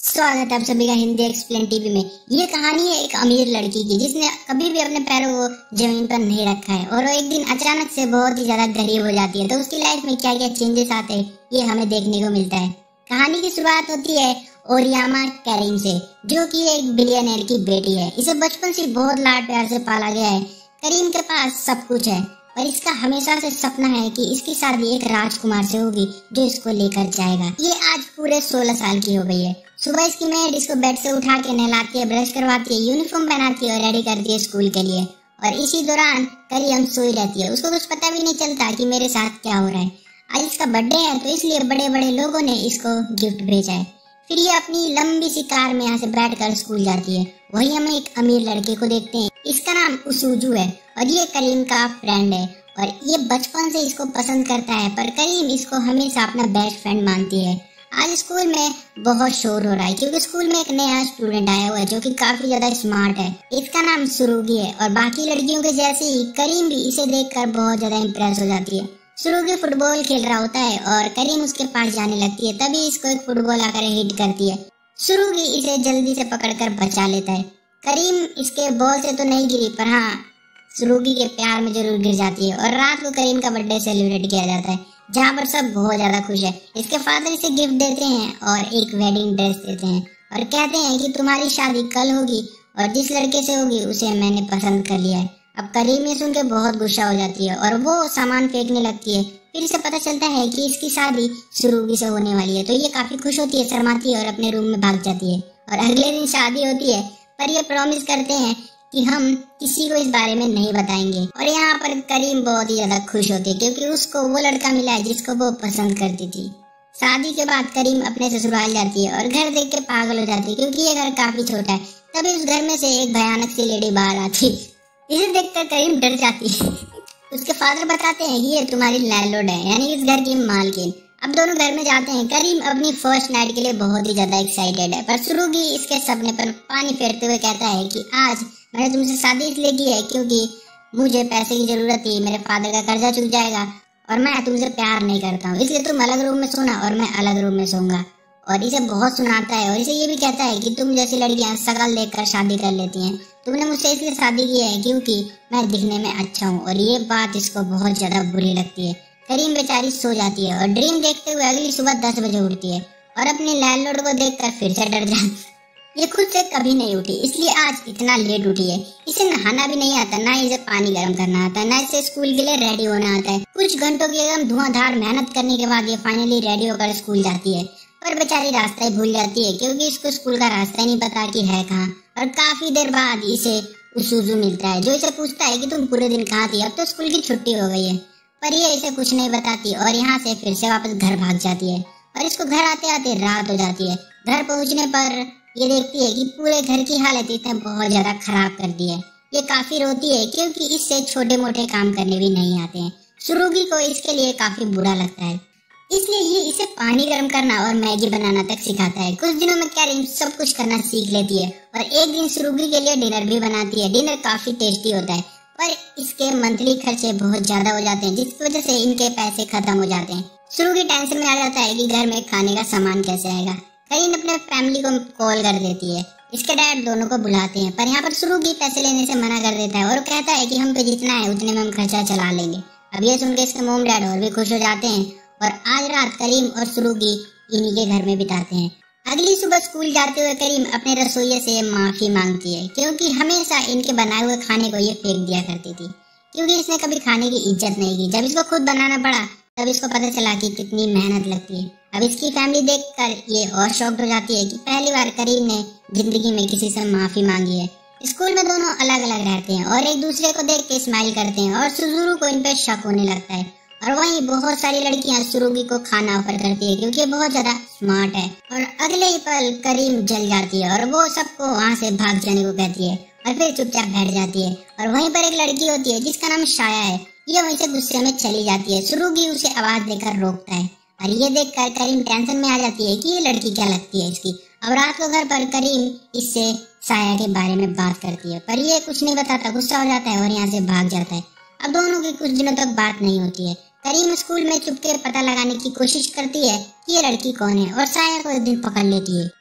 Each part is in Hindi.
स्वागत है आप सभी का हिंदी एक्सप्लेन टीवी में। ये कहानी है एक अमीर लड़की की जिसने कभी भी अपने पैरों को जमीन पर नहीं रखा है और वो एक दिन अचानक से बहुत ही ज्यादा गरीब हो जाती है। तो उसकी लाइफ में क्या क्या चेंजेस आते हैं ये हमें देखने को मिलता है। कहानी की शुरुआत होती है ओरियामा करीम से, जो कि एक बिलियनर की बेटी है। इसे बचपन से बहुत लाड प्यार से पाला गया है। करीम के पास सब कुछ है पर इसका हमेशा से सपना है कि इसकी शादी एक राजकुमार से होगी जो इसको लेकर जाएगा। ये आज पूरे 16 साल की हो गई है। सुबह इसकी मेड इसको बेड से उठा के नहलाती है, ब्रश करवाती है, यूनिफॉर्म पहनाती है और रेडी करती है स्कूल के लिए। और इसी दौरान करीम सोई रहती है। उसको कुछ पता भी नहीं चलता कि मेरे साथ क्या हो रहा है। आज इसका बर्थडे है तो इसलिए बड़े बड़े लोगों ने इसको गिफ्ट भेजा है। फिर ये अपनी लंबी सी कार में यहाँ से बैठकर स्कूल जाती है। वही हम एक अमीर लड़के को देखते हैं। इसका नाम उसुजू है और ये करीम का फ्रेंड है और ये बचपन से इसको पसंद करता है, पर करीम इसको हमेशा अपना बेस्ट फ्रेंड मानती है। आज स्कूल में बहुत शोर हो रहा है क्योंकि स्कूल में एक नया स्टूडेंट आया हुआ है जो कि काफी ज्यादा स्मार्ट है। इसका नाम सुरुगी है और बाकी लड़कियों के जैसे ही करीम भी इसे देखकर बहुत ज्यादा इम्प्रेस हो जाती है। सुरुगी फुटबॉल खेल रहा होता है और करीम उसके पास जाने लगती है। तभी इसको एक फुटबॉल आकर हिट करती है। सुरुगी इसे जल्दी से पकड़कर बचा लेता है। करीम इसके बॉल से तो नहीं गिरी पर हाँ सुरुगी के प्यार में जरूर गिर जाती है। और रात को करीम का बर्थडे सेलिब्रेट किया जाता है जहाँ पर सब बहुत ज्यादा खुश है। इसके फादर इसे गिफ्ट देते हैं और एक वेडिंग ड्रेस देते हैं और कहते हैं कि तुम्हारी शादी कल होगी और जिस लड़के से होगी उसे मैंने पसंद कर लिया है। अब करीम ये सुन के बहुत गुस्सा हो जाती है और वो सामान फेंकने लगती है। फिर इसे पता चलता है कि इसकी शादी सुरुगी से होने वाली है तो ये काफी खुश होती है, शर्माती है और अपने रूम में भाग जाती है। और अगले दिन शादी होती है पर ये प्रॉमिस करते हैं कि हम किसी को इस बारे में नहीं बताएंगे। और यहाँ पर करीम बहुत ही ज्यादा खुश होती है क्योंकि उसको वो लड़का मिला है जिसको वो पसंद करती थी। शादी के बाद करीम अपने ससुराल जाती है और घर देख के पागल हो जाती है क्योंकि ये घर काफी छोटा है। तभी उस घर में से एक भयानक सी लेडी बाहर आती है। इसे देखकर करीम डर जाती है। उसके फादर बताते हैं कि ये तुम्हारी लैंडलॉर्ड है, यानी इस घर की मालकिन। अब दोनों घर में जाते हैं। करीम अपनी फर्स्ट नाइट के लिए बहुत ही ज्यादा एक्साइटेड है पर सुरुगी इसके सपने पर पानी फेरते हुए कहता है कि आज मैंने तुमसे शादी इसलिए की है क्योंकि मुझे पैसे की जरूरत थी, मेरे फादर का कर्जा चुक जाएगा और मैं तुमसे प्यार नहीं करता हूँ, इसलिए तुम अलग रूम में सोना और मैं अलग रूम में सोऊंगा। और इसे बहुत सुनाता है और इसे ये भी कहता है कि तुम जैसी लड़कियां शक्ल देखकर शादी कर लेती हैं, तुमने मुझसे इसलिए शादी की है क्योंकि मैं दिखने में अच्छा हूँ। और ये बात इसको बहुत ज्यादा बुरी लगती है। करीम बेचारी सो जाती है और ड्रीम देखते हुए अगली सुबह 10 बजे उठती है और अपने लैंडलॉर्ड को देखकर फिर से डर जाती है। ये खुद से कभी नहीं उठी इसलिए आज इतना लेट उठी है। इसे नहाना भी नहीं आता, ना इसे पानी गर्म करना आता, ना इसे स्कूल के लिए रेडी होना आता है। कुछ घंटों की एकदम धुआंधार मेहनत करने के बाद ये फाइनली रेडी होकर स्कूल जाती है पर बेचारी रास्ता ही भूल जाती है क्योंकि इसको स्कूल का रास्ता ही नहीं पता कि है कहाँ। और काफी देर बाद इसे उसुजू मिलता है जो इसे पूछता है कि तुम पूरे दिन कहाँ थी, अब तो स्कूल की छुट्टी हो गई है। पर ये इसे कुछ नहीं बताती और यहाँ से फिर से वापस घर भाग जाती है। और इसको घर आते आते रात हो जाती है। घर पहुँचने पर ये देखती है कि पूरे घर की हालत इसने बहुत ज्यादा खराब कर दी है। ये काफी रोती है क्योंकि इससे छोटे मोटे काम करने भी नहीं आते हैं। सुरुगी को इसके लिए काफी बुरा लगता है, इसलिए ये इसे पानी गर्म करना और मैगी बनाना तक सिखाता है। कुछ दिनों में करीम सब कुछ करना सीख लेती है और एक दिन सुरुगी के लिए डिनर भी बनाती है। डिनर काफी टेस्टी होता है पर इसके मंथली खर्चे बहुत ज्यादा हो जाते हैं जिसकी वजह से इनके पैसे खत्म हो जाते हैं। सुरुगी टेंशन में आ जाता है कि घर में खाने का सामान कैसे आएगा। करीम अपने फैमिली को कॉल कर देती है। इसके डैड दोनों को बुलाते हैं पर यहाँ पर सुरुगी पैसे लेने से मना कर देता है और कहता है कि हम पे जितना है उतने में हम खर्चा चला लेंगे। अब ये सुनकर इसके मोम डैड और भी खुश हो जाते हैं और आज रात करीम और सुरुगी इन्हीं के घर में बिताते हैं। अगली सुबह स्कूल जाते हुए करीम अपने रसोइये से माफी मांगती है क्योंकि हमेशा इनके बनाए हुए खाने को ये फेंक दिया करती थी क्योंकि इसने कभी खाने की इज्जत नहीं की। जब इसको खुद बनाना पड़ा तब इसको पता चला कि कितनी मेहनत लगती है। अब इसकी फैमिली देखकर ये और शॉक्ड हो जाती है कि पहली बार करीम ने जिंदगी में किसी से माफी मांगी है। स्कूल में दोनों अलग अलग रहते हैं और एक दूसरे को देख के स्माइल करते हैं और सुजुरू को इन पे शक होने लगता है। और वहीं बहुत सारी लड़कियां सुरुगी को खाना ऑफर करती है क्योंकि बहुत ज्यादा स्मार्ट है। और अगले ही पल करीम जल जाती है और वो सबको वहाँ से भाग जाने को कहती है और फिर चुपचाप बैठ जाती है। और वहीं पर एक लड़की होती है जिसका नाम शाया है। ये वहीं से गुस्से में चली जाती है। सुरुगी उसे आवाज देकर रोकता है और ये देखकर करीम टेंशन में आ जाती है कि ये लड़की क्या लगती है इसकी। अब रात को घर पर करीम इससे शाया के बारे में बात करती है पर ये कुछ नहीं बताता, गुस्सा हो जाता है और यहाँ से भाग जाता है। अब दोनों की कुछ दिनों तक बात नहीं होती है। करीम स्कूल में चुपके पता लगाने की कोशिश करती है कि ये लड़की कौन है और शाया को एक दिन पकड़ लेती है।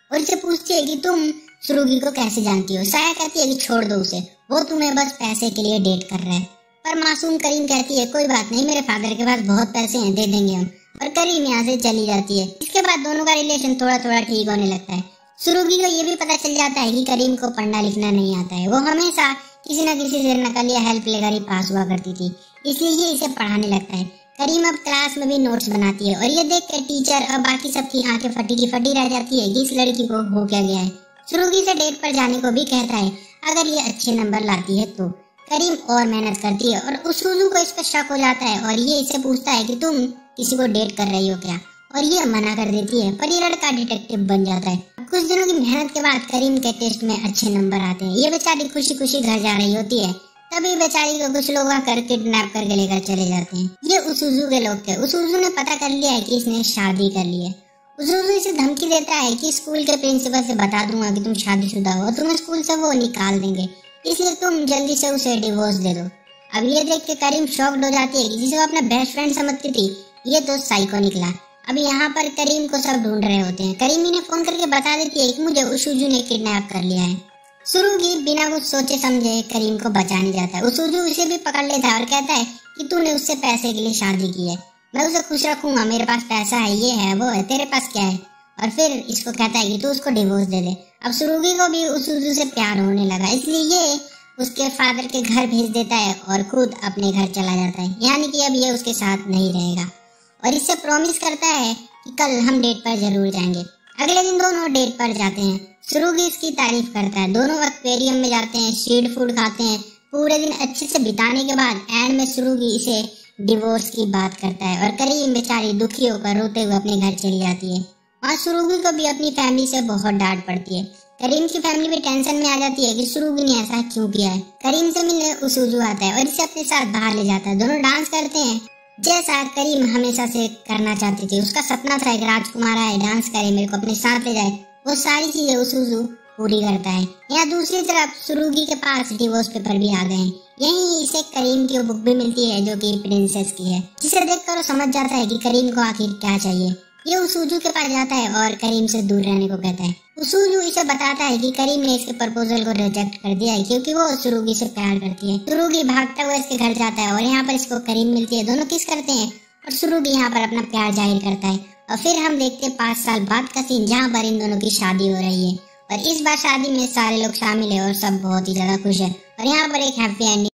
और इसे पूछती है कि तुम सुरुगी को कैसे जानती हो। साया कहती है कि छोड़ दो उसे, वो तुम्हें बस पैसे के लिए डेट कर रहा है। पर मासूम करीम कहती है कोई बात नहीं, मेरे फादर के पास बहुत पैसे हैं, दे देंगे हम। और करीम यहाँ से चली जाती है। इसके बाद दोनों का रिलेशन थोड़ा थोड़ा ठीक होने लगता है। सुरुगी को ये भी पता चल जाता है कि करीम को पढ़ना लिखना नहीं आता है। वो हमेशा किसी न किसी से नकल या हेल्प लेकर ही पास हुआ करती थी, इसलिए ये इसे पढ़ाने लगता है। करीम अब क्लास में भी नोट्स बनाती है और ये देख कर टीचर और बाकी सबकी आंखें फटी की फटी रह जाती है कि इस लड़की को हो क्या गया है। सुरुगी से डेट पर जाने को भी कहता है अगर ये अच्छे नंबर लाती है तो। करीम और मेहनत करती है और उसुजू को इस पर शक हो जाता है और ये इससे पूछता है कि तुम किसी को डेट कर रही हो क्या, और ये मना कर देती है। पर ये लड़का डिटेक्टिव बन जाता है। कुछ दिनों की मेहनत के बाद करीम के टेस्ट में अच्छे नंबर आते हैं। ये बेचारी खुशी खुशी घर जा रही होती है, तभी बेचारी को कुछ लोग आकर किडनैप करके लेकर चले जाते हैं। ये उसुजू के लोग थे। उसुजू ने पता कर लिया है कि इसने शादी कर ली है। उसुजू इसे धमकी देता है कि स्कूल के प्रिंसिपल से बता दूंगा कि तुम शादीशुदा हो, तुम्हें स्कूल से वो निकाल देंगे, इसलिए तुम जल्दी से उसे डिवोर्स दे दो। अब ये देख के करीम शॉक्ड हो जाती है कि जिसे वो अपना बेस्ट फ्रेंड समझती थी ये तो साइको निकला। अब यहाँ पर करीम को सब ढूंढ रहे होते हैं। करीम इन्हें फोन करके बता देती है कि मुझे उसुजू ने किडनैप कर लिया है। सुरुगी बिना कुछ सोचे समझे करीम को बचाने जाता है। उसुजू उसे भी पकड़ लेता है और कहता है कि तूने उससे पैसे के लिए शादी की है, मैं उसे खुश रखूंगा, मेरे पास पैसा है, ये है वो है, तेरे पास क्या है। और फिर इसको कहता है कि तू उसको डिवोर्स दे दे। अब सुरुगी को भी उसुजू से प्यार होने लगा, इसलिए ये उसके फादर के घर भेज देता है और खुद अपने घर चला जाता है, यानी कि अब ये उसके साथ नहीं रहेगा। और इससे प्रॉमिस करता है कि कल हम डेट पर जरूर जाएंगे। अगले दिन दोनों डेट पर जाते हैं। सुरुगी इसकी तारीफ करता है। दोनों एक्वेरियम में जाते हैं, स्ट्रीट फूड खाते हैं। पूरे दिन अच्छे से बिताने के बाद एंड में सुरुगी इसे डिवोर्स की बात करता है और करीम बेचारी दुखी होकर रोते हुए अपने घर चली जाती है। वहाँ सुरुगी को भी अपनी फैमिली से बहुत डांट पड़ती है। करीम की फैमिली भी टेंशन में आ जाती है कि सुरुगी ने ऐसा क्यों किया है। करीम से मिलने उसुजू आता है और इसे अपने साथ बाहर ले जाता है। दोनों डांस करते हैं जैसा करीम हमेशा से करना चाहती थी। उसका सपना था एक राजकुमार आए, डांस करे, मेरे को अपने साथ ले जाए। वो सारी चीजें उसुजू पूरी करता है। यहाँ दूसरी तरफ सुरुगी के पास डिवोर्स पेपर भी आ गए हैं। यहीं इसे करीम की बुक भी मिलती है जो कि प्रिंसेस की है, जिसे देखकर वो समझ जाता है कि करीम को आखिर क्या चाहिए। ये उसुजू के पास जाता है और करीम से दूर रहने को कहता है। उसुजू इसे बताता है कि करीम ने इसके प्रपोजल को रिजेक्ट कर दिया है क्योंकि वो सुरुगी से प्यार करती है। सुरुगी भागता हुआ इसके घर जाता है और यहाँ पर इसको करीम मिलती है। दोनों किस करते हैं और सुरुगी यहाँ पर अपना प्यार जाहिर करता है। और फिर हम देखते हैं 5 साल बाद का सीन जहाँ पर इन दोनों की शादी हो रही है और इस बार शादी में सारे लोग शामिल है और सब बहुत ही ज्यादा खुश है और यहाँ पर एक हैप्पी एंडिंग